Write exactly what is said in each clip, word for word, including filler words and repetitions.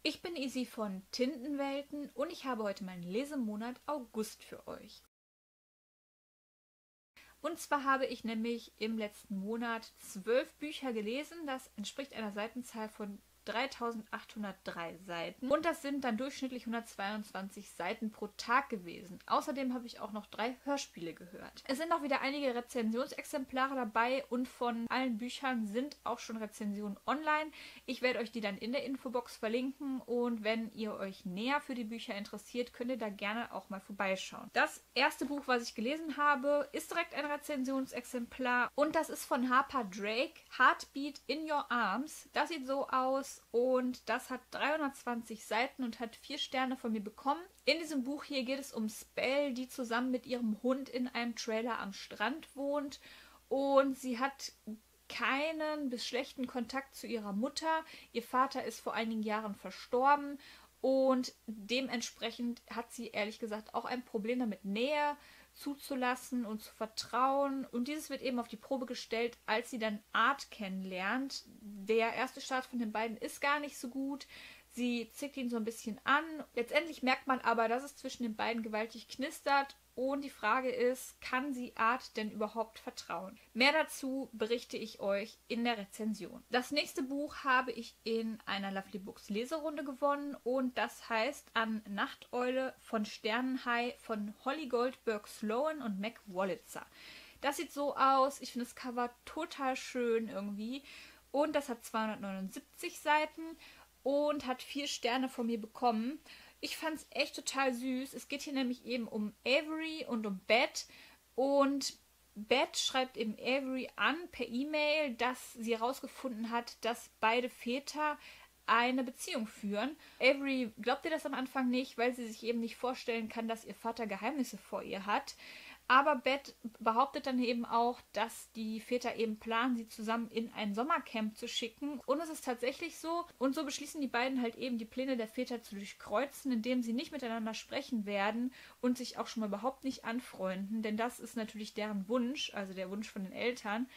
Ich bin Isi von Tintenwelten und ich habe heute meinen Lesemonat August für euch. Und zwar habe ich nämlich im letzten Monat zwölf Bücher gelesen. Das entspricht einer Seitenzahl von dreitausendachthundertdrei Seiten. Und das sind dann durchschnittlich hundertzweiundzwanzig Seiten pro Tag gewesen. Außerdem habe ich auch noch drei Hörspiele gehört. Es sind auch wieder einige Rezensionsexemplare dabei und von allen Büchern sind auch schon Rezensionen online. Ich werde euch die dann in der Infobox verlinken und wenn ihr euch näher für die Bücher interessiert, könnt ihr da gerne auch mal vorbeischauen. Das erste Buch, was ich gelesen habe, ist direkt ein Rezensionsexemplar und das ist von Harper Drake, Heartbeat in Your Arms. Das sieht so aus und das hat dreihundertzwanzig Seiten und hat vier Sterne von mir bekommen. In diesem Buch hier geht es um Spell, die zusammen mit ihrem Hund in einem Trailer am Strand wohnt und sie hat keinen bis schlechten Kontakt zu ihrer Mutter. Ihr Vater ist vor einigen Jahren verstorben und dementsprechend hat sie ehrlich gesagt auch ein Problem damit, Nähe zuzulassen und zu vertrauen. Und dieses wird eben auf die Probe gestellt, als sie dann Art kennenlernt. Der erste Start von den beiden ist gar nicht so gut. Sie zickt ihn so ein bisschen an. Letztendlich merkt man aber, dass es zwischen den beiden gewaltig knistert. Und die Frage ist, kann sie Art denn überhaupt vertrauen? Mehr dazu berichte ich euch in der Rezension. Das nächste Buch habe ich in einer Lovely Books Leserunde gewonnen und das heißt An Nachteule von Sternenhai von Holly Goldberg Sloan und Mac Wolitzer. Das sieht so aus, ich finde das Cover total schön irgendwie und das hat zweihundertneunundsiebzig Seiten und hat vier Sterne von mir bekommen. Ich fand es echt total süß. Es geht hier nämlich eben um Avery und um Beth. Und Beth schreibt eben Avery an per E-Mail, dass sie herausgefunden hat, dass beide Väter eine Beziehung führen. Avery glaubt ihr das am Anfang nicht, weil sie sich eben nicht vorstellen kann, dass ihr Vater Geheimnisse vor ihr hat. Aber Beth behauptet dann eben auch, dass die Väter eben planen, sie zusammen in ein Sommercamp zu schicken. Und es ist tatsächlich so. Und so beschließen die beiden halt eben, die Pläne der Väter zu durchkreuzen, indem sie nicht miteinander sprechen werden und sich auch schon mal überhaupt nicht anfreunden. Denn das ist natürlich deren Wunsch, also der Wunsch von den Eltern.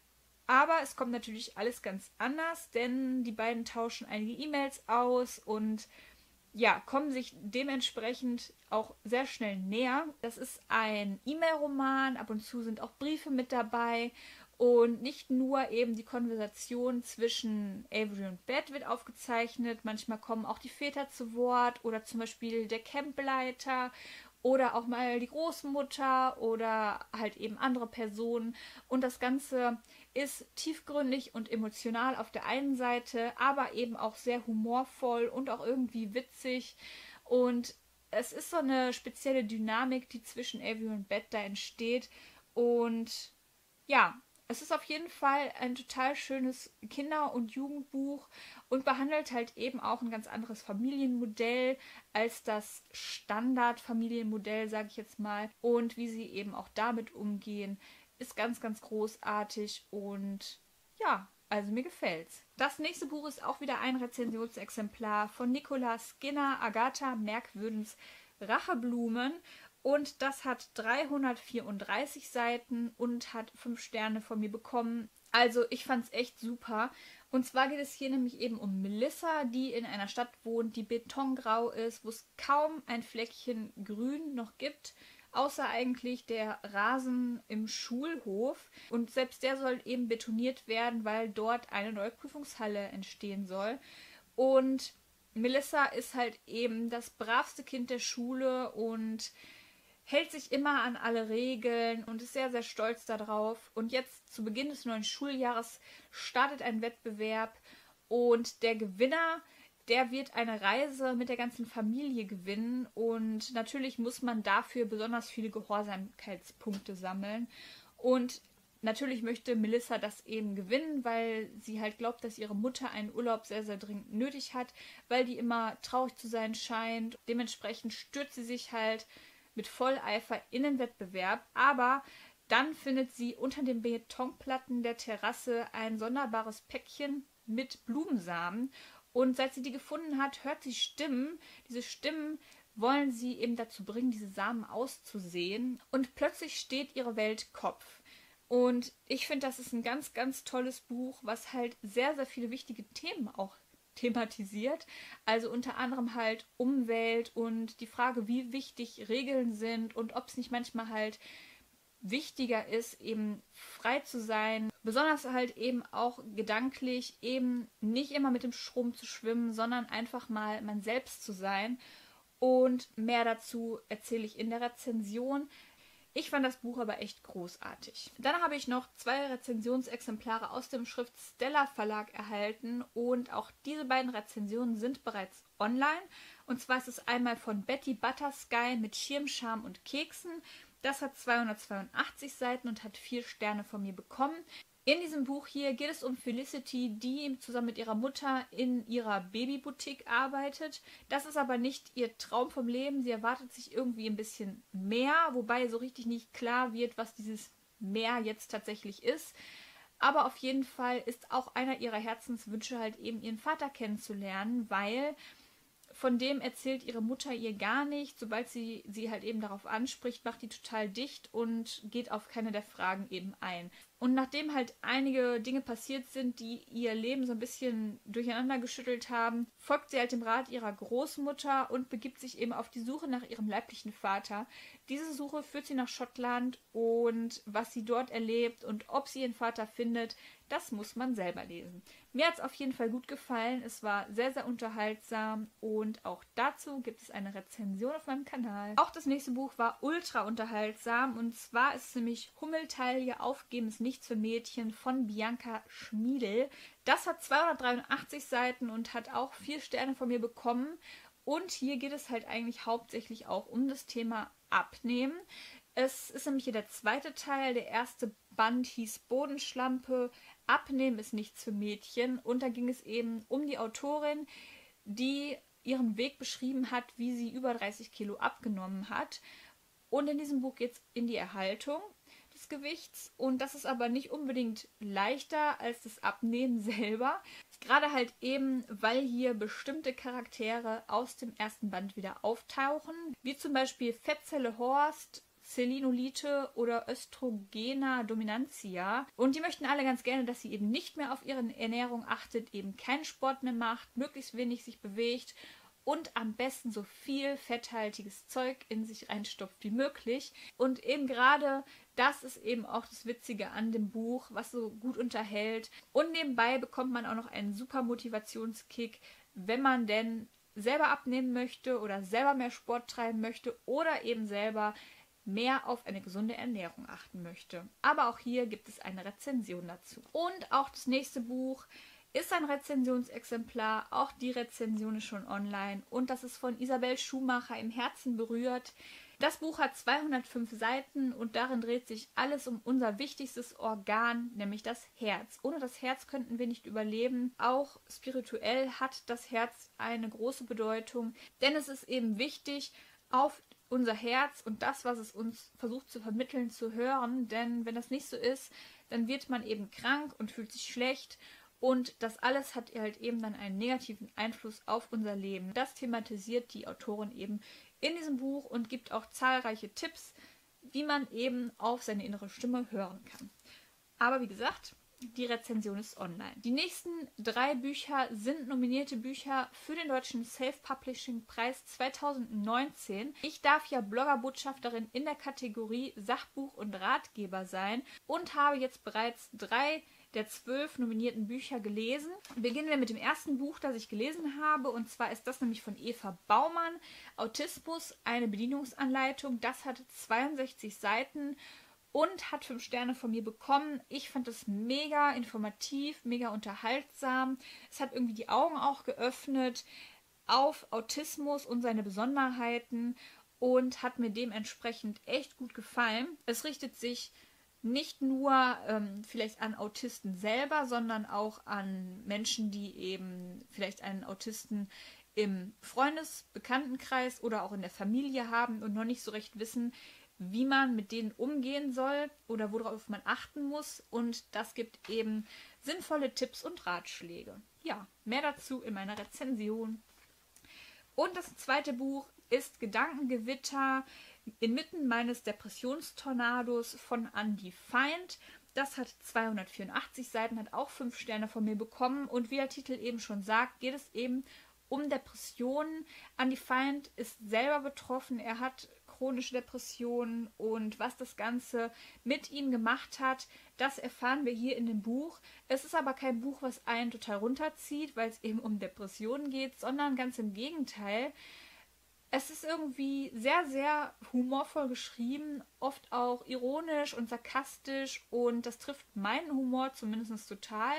Aber es kommt natürlich alles ganz anders, denn die beiden tauschen einige E-Mails aus und ja, kommen sich dementsprechend auch sehr schnell näher. Das ist ein E-Mail-Roman, ab und zu sind auch Briefe mit dabei und nicht nur eben die Konversation zwischen Avery und Beth wird aufgezeichnet, manchmal kommen auch die Väter zu Wort oder zum Beispiel der Campleiter oder auch mal die Großmutter oder halt eben andere Personen und das Ganze ist tiefgründig und emotional auf der einen Seite, aber eben auch sehr humorvoll und auch irgendwie witzig und es ist so eine spezielle Dynamik, die zwischen Avery und Beth da entsteht und ja, es ist auf jeden Fall ein total schönes Kinder- und Jugendbuch und behandelt halt eben auch ein ganz anderes Familienmodell als das Standardfamilienmodell, sage ich jetzt mal. Und wie sie eben auch damit umgehen, ist ganz, ganz großartig und ja, also mir gefällt's. Das nächste Buch ist auch wieder ein Rezensionsexemplar von Nicola Skinner, Agatha Merkwürgens Racheblumen. Und das hat dreihundertvierunddreißig Seiten und hat fünf Sterne von mir bekommen. Also ich fand es echt super. Und zwar geht es hier nämlich eben um Melissa, die in einer Stadt wohnt, die betongrau ist, wo es kaum ein Fleckchen Grün noch gibt. Außer eigentlich der Rasen im Schulhof. Und selbst der soll eben betoniert werden, weil dort eine neue Prüfungshalle entstehen soll. Und Melissa ist halt eben das bravste Kind der Schule und hält sich immer an alle Regeln und ist sehr, sehr stolz darauf. Und jetzt zu Beginn des neuen Schuljahres startet ein Wettbewerb und der Gewinner, der wird eine Reise mit der ganzen Familie gewinnen und natürlich muss man dafür besonders viele Gehorsamkeitspunkte sammeln. Und natürlich möchte Melissa das eben gewinnen, weil sie halt glaubt, dass ihre Mutter einen Urlaub sehr, sehr dringend nötig hat, weil die immer traurig zu sein scheint. Dementsprechend stürzt sie sich halt mit Volleifer in den Wettbewerb, aber dann findet sie unter den Betonplatten der Terrasse ein sonderbares Päckchen mit Blumensamen und seit sie die gefunden hat, hört sie Stimmen. Diese Stimmen wollen sie eben dazu bringen, diese Samen auszusehen und plötzlich steht ihre Welt Kopf. Und ich finde, das ist ein ganz, ganz tolles Buch, was halt sehr, sehr viele wichtige Themen auch thematisiert. Also unter anderem halt Umwelt und die Frage, wie wichtig Regeln sind und ob es nicht manchmal halt wichtiger ist, eben frei zu sein. Besonders halt eben auch gedanklich, eben nicht immer mit dem Strom zu schwimmen, sondern einfach mal man selbst zu sein. Und mehr dazu erzähle ich in der Rezension. Ich fand das Buch aber echt großartig. Dann habe ich noch zwei Rezensionsexemplare aus dem Schrift Stella Verlag erhalten und auch diese beiden Rezensionen sind bereits online. Und zwar ist es einmal von Betty Buttersky mit Schirm, Charme und Keksen. Das hat zweihundertzweiundachtzig Seiten und hat vier Sterne von mir bekommen. In diesem Buch hier geht es um Felicity, die zusammen mit ihrer Mutter in ihrer Babyboutique arbeitet. Das ist aber nicht ihr Traum vom Leben. Sie erwartet sich irgendwie ein bisschen mehr, wobei so richtig nicht klar wird, was dieses mehr jetzt tatsächlich ist. Aber auf jeden Fall ist auch einer ihrer Herzenswünsche halt eben ihren Vater kennenzulernen, weil von dem erzählt ihre Mutter ihr gar nicht. Sobald sie sie halt eben darauf anspricht, macht die total dicht und geht auf keine der Fragen eben ein. Und nachdem halt einige Dinge passiert sind, die ihr Leben so ein bisschen durcheinander geschüttelt haben, folgt sie halt dem Rat ihrer Großmutter und begibt sich eben auf die Suche nach ihrem leiblichen Vater. Diese Suche führt sie nach Schottland und was sie dort erlebt und ob sie ihren Vater findet, das muss man selber lesen. Mir hat es auf jeden Fall gut gefallen. Es war sehr, sehr unterhaltsam und auch dazu gibt es eine Rezension auf meinem Kanal. Auch das nächste Buch war ultra unterhaltsam und zwar ist es nämlich Hummeltaille, Aufgeben ist nichts für Mädchen von Bianca Schmiedel. Das hat zweihundertdreiundachtzig Seiten und hat auch vier Sterne von mir bekommen. Und hier geht es halt eigentlich hauptsächlich auch um das Thema Abnehmen. Es ist nämlich hier der zweite Teil. Der erste Band hieß Bodenschlampe, Abnehmen ist nichts für Mädchen. Und da ging es eben um die Autorin, die ihren Weg beschrieben hat, wie sie über dreißig Kilo abgenommen hat. Und in diesem Buch geht es in die Erhaltung des Gewichts. Und das ist aber nicht unbedingt leichter als das Abnehmen selber. Gerade halt eben, weil hier bestimmte Charaktere aus dem ersten Band wieder auftauchen. Wie zum Beispiel Fettzelle Horst, Celinolite oder Östrogena Dominantia. Und die möchten alle ganz gerne, dass sie eben nicht mehr auf ihre Ernährung achtet, eben keinen Sport mehr macht, möglichst wenig sich bewegt und am besten so viel fetthaltiges Zeug in sich reinstopft wie möglich. Und eben gerade das ist eben auch das Witzige an dem Buch, was so gut unterhält. Und nebenbei bekommt man auch noch einen super Motivationskick, wenn man denn selber abnehmen möchte oder selber mehr Sport treiben möchte oder eben selber mehr auf eine gesunde Ernährung achten möchte. Aber auch hier gibt es eine Rezension dazu. Und auch das nächste Buch ist ein Rezensionsexemplar. Auch die Rezension ist schon online. Und das ist von Isabel Schumacher, Im Herzen berührt. Das Buch hat zweihundertfünf Seiten und darin dreht sich alles um unser wichtigstes Organ, nämlich das Herz. Ohne das Herz könnten wir nicht überleben. Auch spirituell hat das Herz eine große Bedeutung, denn es ist eben wichtig, auf unser Herz und das, was es uns versucht zu vermitteln, zu hören. Denn wenn das nicht so ist, dann wird man eben krank und fühlt sich schlecht. Und das alles hat halt eben dann einen negativen Einfluss auf unser Leben. Das thematisiert die Autorin eben in diesem Buch und gibt auch zahlreiche Tipps, wie man eben auf seine innere Stimme hören kann. Aber wie gesagt, die Rezension ist online. Die nächsten drei Bücher sind nominierte Bücher für den Deutschen Self-Publishing-Preis zweitausendneunzehn. Ich darf ja Bloggerbotschafterin in der Kategorie Sachbuch und Ratgeber sein und habe jetzt bereits drei der zwölf nominierten Bücher gelesen. Beginnen wir mit dem ersten Buch, das ich gelesen habe, und zwar ist das nämlich von Eva Baumann, Autismus, eine Bedienungsanleitung. Das hat zweiundsechzig Seiten und hat fünf Sterne von mir bekommen. Ich fand es mega informativ, mega unterhaltsam. Es hat irgendwie die Augen auch geöffnet auf Autismus und seine Besonderheiten und hat mir dementsprechend echt gut gefallen. Es richtet sich nicht nur ähm, vielleicht an Autisten selber, sondern auch an Menschen, die eben vielleicht einen Autisten im Freundes-, Bekanntenkreis oder auch in der Familie haben und noch nicht so recht wissen, wie man mit denen umgehen soll oder worauf man achten muss. Und das gibt eben sinnvolle Tipps und Ratschläge. Ja, mehr dazu in meiner Rezension. Und das zweite Buch ist Gedankengewitter inmitten meines Depressionstornados von Andy Feind. Das hat zweihundertvierundachtzig Seiten, hat auch fünf Sterne von mir bekommen. Und wie der Titel eben schon sagt, geht es eben um Depressionen. Andy Feind ist selber betroffen. Er hat chronische Depressionen und was das Ganze mit ihm gemacht hat, das erfahren wir hier in dem Buch. Es ist aber kein Buch, was einen total runterzieht, weil es eben um Depressionen geht, sondern ganz im Gegenteil. Es ist irgendwie sehr, sehr humorvoll geschrieben, oft auch ironisch und sarkastisch und das trifft meinen Humor zumindest total.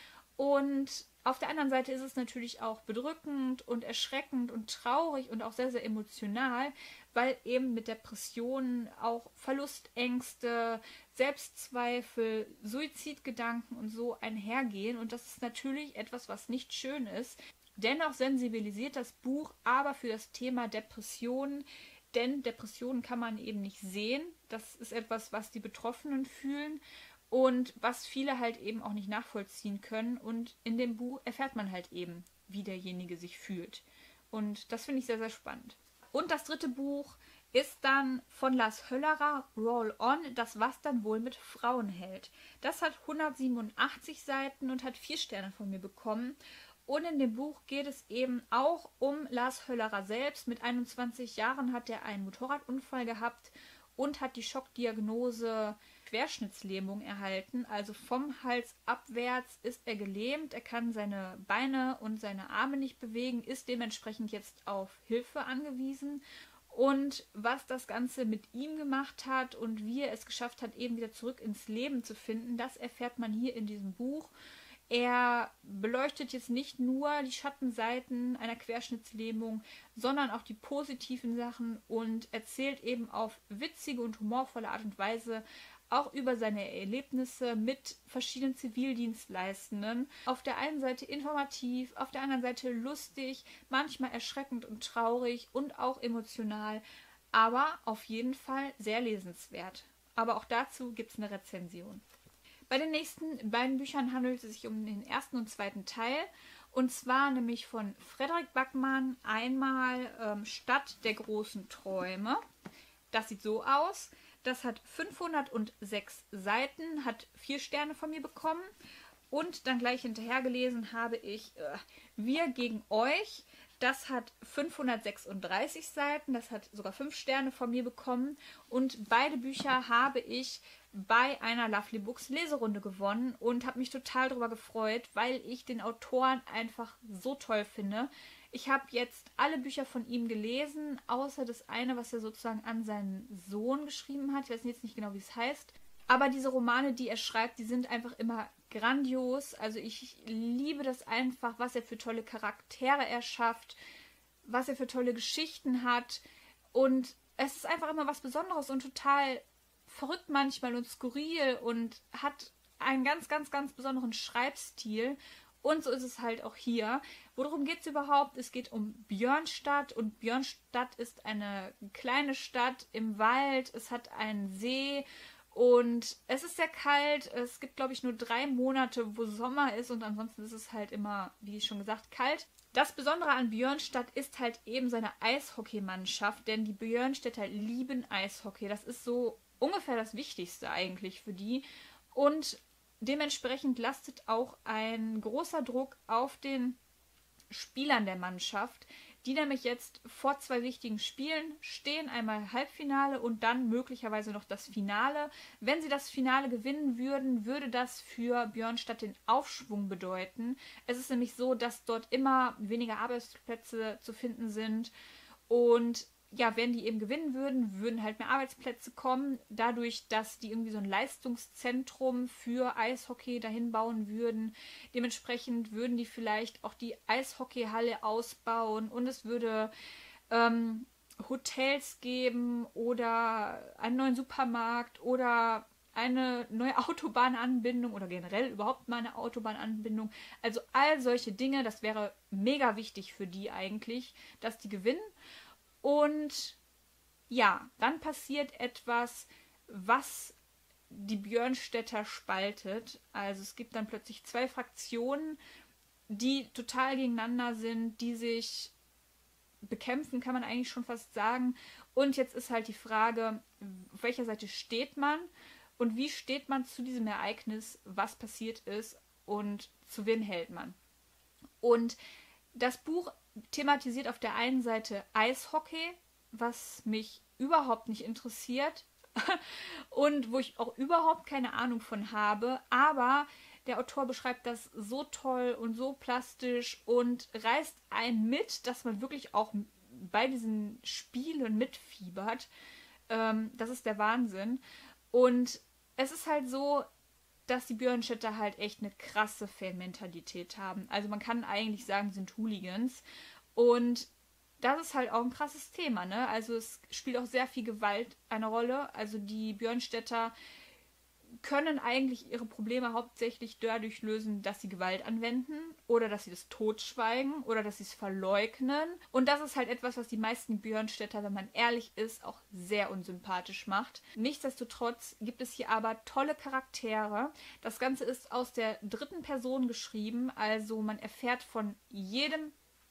Und auf der anderen Seite ist es natürlich auch bedrückend und erschreckend und traurig und auch sehr, sehr emotional, weil eben mit Depressionen auch Verlustängste, Selbstzweifel, Suizidgedanken und so einhergehen. Und das ist natürlich etwas, was nicht schön ist. Dennoch sensibilisiert das Buch aber für das Thema Depressionen, denn Depressionen kann man eben nicht sehen. Das ist etwas, was die Betroffenen fühlen und was viele halt eben auch nicht nachvollziehen können. Und in dem Buch erfährt man halt eben, wie derjenige sich fühlt. Und das finde ich sehr, sehr spannend. Und das dritte Buch ist dann von Lars Höllerer, Roll On, das was dann wohl mit Frauen hält. Das hat hundertsiebenundachtzig Seiten und hat vier Sterne von mir bekommen. Und in dem Buch geht es eben auch um Lars Höllerer selbst. Mit einundzwanzig Jahren hat er einen Motorradunfall gehabt und hat die Schockdiagnose Querschnittslähmung erhalten. Also vom Hals abwärts ist er gelähmt. Er kann seine Beine und seine Arme nicht bewegen, ist dementsprechend jetzt auf Hilfe angewiesen. Und was das Ganze mit ihm gemacht hat und wie er es geschafft hat, eben wieder zurück ins Leben zu finden, das erfährt man hier in diesem Buch. Er beleuchtet jetzt nicht nur die Schattenseiten einer Querschnittslähmung, sondern auch die positiven Sachen und erzählt eben auf witzige und humorvolle Art und Weise auch über seine Erlebnisse mit verschiedenen Zivildienstleistenden. Auf der einen Seite informativ, auf der anderen Seite lustig, manchmal erschreckend und traurig und auch emotional, aber auf jeden Fall sehr lesenswert. Aber auch dazu gibt es eine Rezension. Bei den nächsten beiden Büchern handelt es sich um den ersten und zweiten Teil. Und zwar nämlich von Frederik Backman einmal ähm, Stadt der großen Träume. Das sieht so aus. Das hat fünfhundertsechs Seiten, hat vier Sterne von mir bekommen. Und dann gleich hinterher gelesen habe ich äh, Wir gegen euch. Das hat fünfhundertsechsunddreißig Seiten, das hat sogar fünf Sterne von mir bekommen. Und beide Bücher habe ich bei einer Lovely Books Leserunde gewonnen und habe mich total darüber gefreut, weil ich den Autoren einfach so toll finde. Ich habe jetzt alle Bücher von ihm gelesen, außer das eine, was er sozusagen an seinen Sohn geschrieben hat. Ich weiß jetzt nicht genau, wie es heißt. Aber diese Romane, die er schreibt, die sind einfach immer grandios. Also ich liebe das einfach, was er für tolle Charaktere erschafft, was er für tolle Geschichten hat. Und es ist einfach immer was Besonderes und total verrückt manchmal und skurril und hat einen ganz, ganz, ganz besonderen Schreibstil. Und so ist es halt auch hier. Worum geht es überhaupt? Es geht um Björnstadt und Björnstadt ist eine kleine Stadt im Wald. Es hat einen See und es ist sehr kalt. Es gibt, glaube ich, nur drei Monate, wo Sommer ist und ansonsten ist es halt immer, wie schon gesagt, kalt. Das Besondere an Björnstadt ist halt eben seine Eishockeymannschaft, denn die Björnstädter lieben Eishockey. Das ist so ungefähr das Wichtigste eigentlich für die. Und dementsprechend lastet auch ein großer Druck auf den Spielern der Mannschaft, die nämlich jetzt vor zwei wichtigen Spielen stehen, einmal Halbfinale und dann möglicherweise noch das Finale. Wenn sie das Finale gewinnen würden, würde das für Björnstadt den Aufschwung bedeuten. Es ist nämlich so, dass dort immer weniger Arbeitsplätze zu finden sind und ja, wenn die eben gewinnen würden, würden halt mehr Arbeitsplätze kommen, dadurch, dass die irgendwie so ein Leistungszentrum für Eishockey dahin bauen würden. Dementsprechend würden die vielleicht auch die Eishockeyhalle ausbauen und es würde ähm, Hotels geben oder einen neuen Supermarkt oder eine neue Autobahnanbindung oder generell überhaupt mal eine Autobahnanbindung. Also all solche Dinge, das wäre mega wichtig für die eigentlich, dass die gewinnen. Und ja, dann passiert etwas, was die Björnstädter spaltet. Also es gibt dann plötzlich zwei Fraktionen, die total gegeneinander sind, die sich bekämpfen, kann man eigentlich schon fast sagen. Und jetzt ist halt die Frage, auf welcher Seite steht man? und wie steht man zu diesem Ereignis, was passiert ist und zu wen hält man. Und das Buch thematisiert auf der einen Seite Eishockey, was mich überhaupt nicht interessiert und wo ich auch überhaupt keine Ahnung von habe, aber der Autor beschreibt das so toll und so plastisch und reißt einen mit, dass man wirklich auch bei diesen Spielen mitfiebert. Ähm, das ist der Wahnsinn. Und es ist halt so, dass die Björnstädter halt echt eine krasse Fan-Mentalität haben. Also man kann eigentlich sagen, die sind Hooligans. Und das ist halt auch ein krasses Thema, ne? Also es spielt auch sehr viel Gewalt eine Rolle. Also die Björnstädter können eigentlich ihre Probleme hauptsächlich dadurch lösen, dass sie Gewalt anwenden oder dass sie das totschweigen oder dass sie es verleugnen. Und das ist halt etwas, was die meisten Björnstädter, wenn man ehrlich ist, auch sehr unsympathisch macht. Nichtsdestotrotz gibt es hier aber tolle Charaktere. Das Ganze ist aus der dritten Person geschrieben, also man erfährt von jedem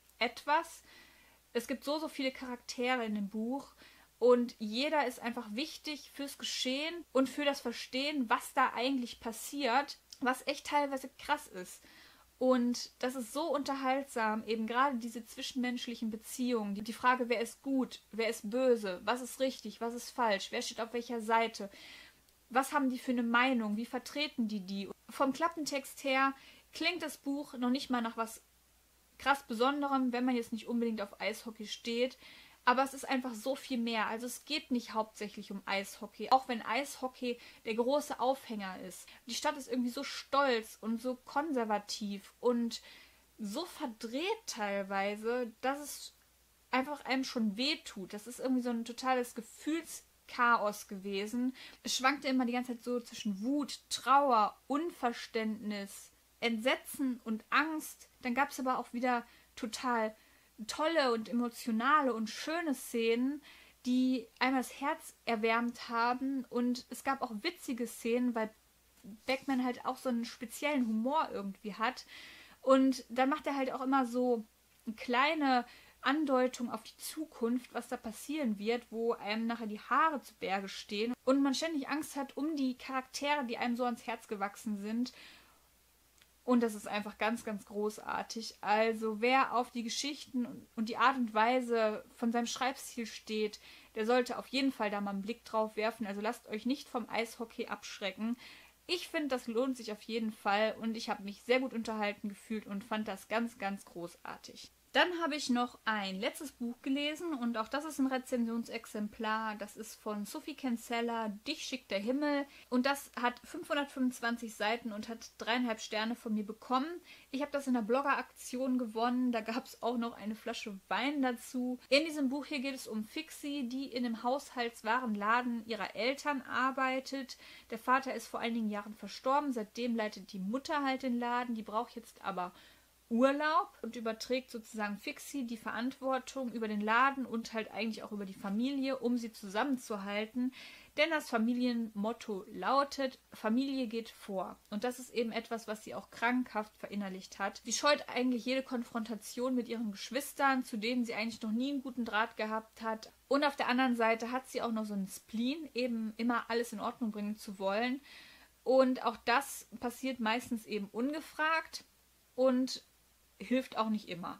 etwas. Es gibt so, so viele Charaktere in dem Buch. Und jeder ist einfach wichtig fürs Geschehen und für das Verstehen, was da eigentlich passiert, was echt teilweise krass ist. Und das ist so unterhaltsam, eben gerade diese zwischenmenschlichen Beziehungen. Die Frage, wer ist gut, wer ist böse, was ist richtig, was ist falsch, wer steht auf welcher Seite, was haben die für eine Meinung, wie vertreten die die. Vom Klappentext her klingt das Buch noch nicht mal nach was krass Besonderem, wenn man jetzt nicht unbedingt auf Eishockey steht. Aber es ist einfach so viel mehr. Also es geht nicht hauptsächlich um Eishockey, auch wenn Eishockey der große Aufhänger ist. Die Stadt ist irgendwie so stolz und so konservativ und so verdreht teilweise, dass es einfach einem schon wehtut. Das ist irgendwie so ein totales Gefühlschaos gewesen. Es schwankte immer die ganze Zeit so zwischen Wut, Trauer, Unverständnis, Entsetzen und Angst. Dann gab es aber auch wieder total tolle und emotionale und schöne Szenen, die einmal das Herz erwärmt haben, und es gab auch witzige Szenen, weil Beckmann halt auch so einen speziellen Humor irgendwie hat, und dann macht er halt auch immer so eine kleine Andeutung auf die Zukunft, was da passieren wird, wo einem nachher die Haare zu Berge stehen und man ständig Angst hat um die Charaktere, die einem so ans Herz gewachsen sind. Und das ist einfach ganz, ganz großartig. Also wer auf die Geschichten und die Art und Weise von seinem Schreibstil steht, der sollte auf jeden Fall da mal einen Blick drauf werfen. Also lasst euch nicht vom Eishockey abschrecken. Ich finde, das lohnt sich auf jeden Fall und ich habe mich sehr gut unterhalten gefühlt und fand das ganz, ganz großartig. Dann habe ich noch ein letztes Buch gelesen und auch das ist ein Rezensionsexemplar. Das ist von Sophie Kinsella, Dich schickt der Himmel. Und das hat fünfhundertfünfundzwanzig Seiten und hat dreieinhalb Sterne von mir bekommen. Ich habe das in der Blogger-Aktion gewonnen. Da gab es auch noch eine Flasche Wein dazu. In diesem Buch hier geht es um Fixie, die in einem Haushaltswarenladen ihrer Eltern arbeitet. Der Vater ist vor einigen Jahren verstorben. Seitdem leitet die Mutter halt den Laden. Die braucht jetzt aber Urlaub und überträgt sozusagen Fixie die Verantwortung über den Laden und halt eigentlich auch über die Familie, um sie zusammenzuhalten. Denn das Familienmotto lautet, Familie geht vor. Und das ist eben etwas, was sie auch krankhaft verinnerlicht hat. Sie scheut eigentlich jede Konfrontation mit ihren Geschwistern, zu denen sie eigentlich noch nie einen guten Draht gehabt hat. Und auf der anderen Seite hat sie auch noch so einen Spleen, eben immer alles in Ordnung bringen zu wollen. Und auch das passiert meistens eben ungefragt und hilft auch nicht immer.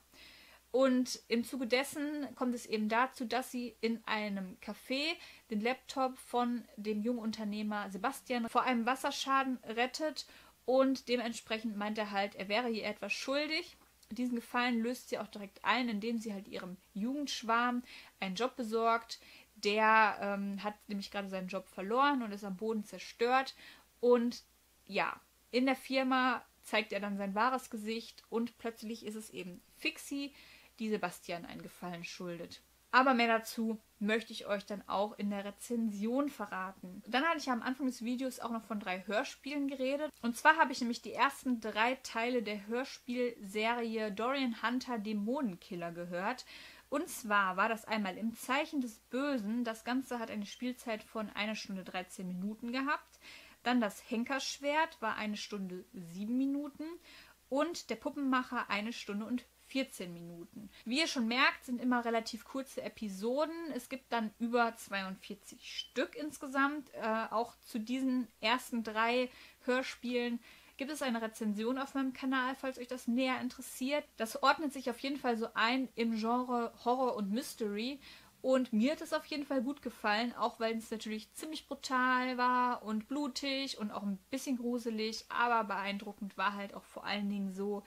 Und im Zuge dessen kommt es eben dazu, dass sie in einem Café den Laptop von dem Jungunternehmer Sebastian vor einem Wasserschaden rettet und dementsprechend meint er halt, er wäre ihr etwas schuldig. Diesen Gefallen löst sie auch direkt ein, indem sie halt ihrem Jugendschwarm einen Job besorgt. Der ähm, hat nämlich gerade seinen Job verloren und ist am Boden zerstört. Und ja, in der Firma zeigt er dann sein wahres Gesicht und plötzlich ist es eben Fixie, die Sebastian einen Gefallen schuldet. Aber mehr dazu möchte ich euch dann auch in der Rezension verraten. Dann hatte ich ja am Anfang des Videos auch noch von drei Hörspielen geredet. Und zwar habe ich nämlich die ersten drei Teile der Hörspielserie Dorian Hunter Dämonenkiller gehört. Und zwar war das einmal Im Zeichen des Bösen. Das Ganze hat eine Spielzeit von einer Stunde dreizehn Minuten gehabt. Dann das Henkerschwert war eine Stunde sieben Minuten und der Puppenmacher eine Stunde und vierzehn Minuten. Wie ihr schon merkt, sind immer relativ kurze Episoden. Es gibt dann über zweiundvierzig Stück insgesamt. Äh, auch zu diesen ersten drei Hörspielen gibt es eine Rezension auf meinem Kanal, falls euch das näher interessiert. Das ordnet sich auf jeden Fall so ein im Genre Horror und Mystery. Und mir hat es auf jeden Fall gut gefallen, auch weil es natürlich ziemlich brutal war und blutig und auch ein bisschen gruselig, aber beeindruckend war halt auch vor allen Dingen so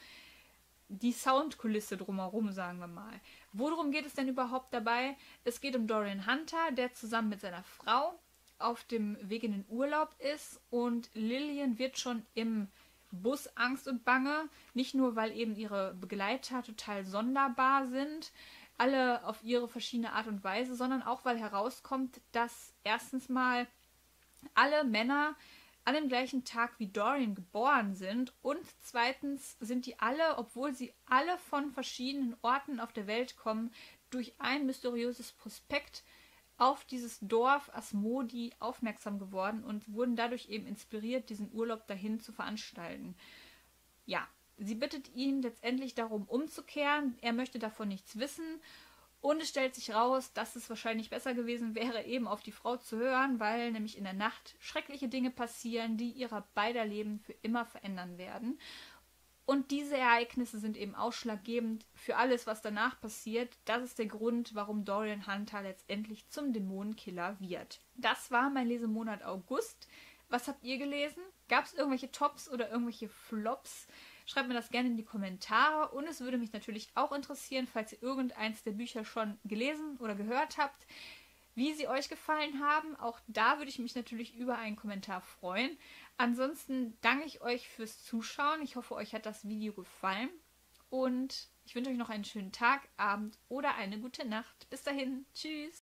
die Soundkulisse drumherum, sagen wir mal. Worum geht es denn überhaupt dabei? Es geht um Dorian Hunter, der zusammen mit seiner Frau auf dem Weg in den Urlaub ist, und Lillian wird schon im Bus Angst und Bange, nicht nur weil eben ihre Begleiter total sonderbar sind, alle auf ihre verschiedene Art und Weise, sondern auch weil herauskommt, dass erstens mal alle Männer an dem gleichen Tag wie Dorian geboren sind, und zweitens sind die alle, obwohl sie alle von verschiedenen Orten auf der Welt kommen, durch ein mysteriöses Prospekt auf dieses Dorf Asmodi aufmerksam geworden und wurden dadurch eben inspiriert, diesen Urlaub dahin zu veranstalten. Ja, sie bittet ihn letztendlich darum umzukehren, er möchte davon nichts wissen, und es stellt sich raus, dass es wahrscheinlich besser gewesen wäre, eben auf die Frau zu hören, weil nämlich in der Nacht schreckliche Dinge passieren, die ihrer beider Leben für immer verändern werden. Und diese Ereignisse sind eben ausschlaggebend für alles, was danach passiert. Das ist der Grund, warum Dorian Hunter letztendlich zum Dämonenkiller wird. Das war mein Lesemonat August. Was habt ihr gelesen? Gab es irgendwelche Tops oder irgendwelche Flops? Schreibt mir das gerne in die Kommentare, und es würde mich natürlich auch interessieren, falls ihr irgendeins der Bücher schon gelesen oder gehört habt, wie sie euch gefallen haben. Auch da würde ich mich natürlich über einen Kommentar freuen. Ansonsten danke ich euch fürs Zuschauen. Ich hoffe, euch hat das Video gefallen, und ich wünsche euch noch einen schönen Tag, Abend oder eine gute Nacht. Bis dahin, tschüss!